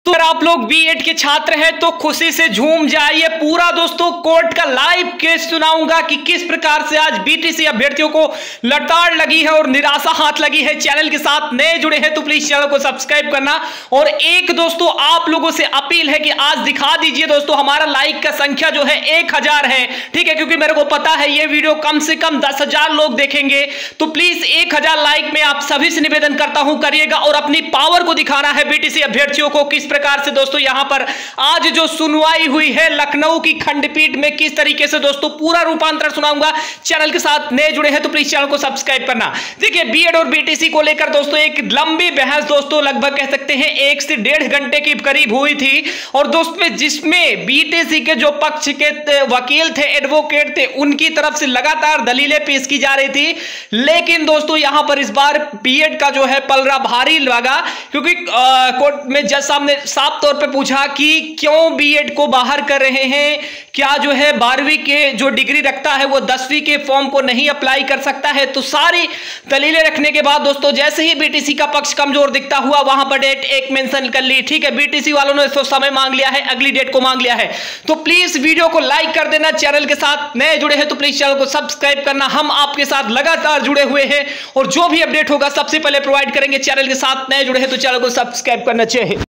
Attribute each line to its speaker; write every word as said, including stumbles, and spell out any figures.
Speaker 1: तो अगर आप लोग बीएड के छात्र हैं तो खुशी से झूम जाइए। पूरा दोस्तों कोर्ट का लाइव केस सुनाऊंगा कि किस प्रकार से आज बीटीसी अभ्यर्थियों को लताड़ लगी है और निराशा हाथ लगी है। चैनल के साथ नए जुड़े हैं तो प्लीज चैनल को सब्सक्राइब करना। और एक दोस्तों आप लोगों से अपील है कि आज दिखा दीजिए दोस्तों, हमारा लाइक का संख्या जो है एक हजार है, ठीक है, क्योंकि मेरे को पता है ये वीडियो कम से कम दस हजार लोग देखेंगे। तो प्लीज एक हजार लाइक में आप सभी से निवेदन करता हूं करिएगा और अपनी पावर को दिखाना है बीटीसी अभ्यर्थियों को। किस प्रकार से दोस्तों यहां पर आज जो सुनवाई हुई है लखनऊ की खंडपीठ में, किस तरीके से दोस्तों पूरा रूपांतर सुनाऊंगा। चैनल के साथ नए जुड़े हैं तो प्लीज चैनल को सब्सक्राइब करना। देखिए बीएड और बीटीसी को लेकर दोस्तों एक लंबी बहस दोस्तों लगभग कह सकते हैं एक से डेढ़ घंटे के करीब हुई थी। और दोस्तों जिसमें बीटीसी के जो पक्ष के वकील थे, एडवोकेट थे, उनकी तरफ से लगातार दलीलें पेश की जा रही थी। लेकिन दोस्तों यहां पर इस बार बीएड का जो है पलड़ा भारी लगा, क्योंकि कोर्ट में जज साहब ने साफ तौर पे पूछा कि क्यों बीएड को बाहर कर रहे हैं, क्या जो है बारहवीं के जो डिग्री रखता है वो दसवीं के फॉर्म को नहीं अप्लाई कर सकता है। तो सारी दलीलें रखने के बाद दोस्तों जैसे ही बीटीसी का पक्ष कमजोर दिखता हुआ वहां पर डेट एक मेंशन कर ली, ठीक है, बीटीसी वालों ने इसको समय मांग लिया है, अगली डेट को मांग लिया है। तो प्लीज वीडियो को लाइक कर देना। चैनल के साथ नए जुड़े हैं तो प्लीज चैनल को सब्सक्राइब करना। हम आपके साथ लगातार जुड़े हुए हैं और जो भी अपडेट होगा सबसे पहले प्रोवाइड करेंगे। चैनल के साथ नए जुड़े हैं तो चैनल को सब्सक्राइब करना चाहिए।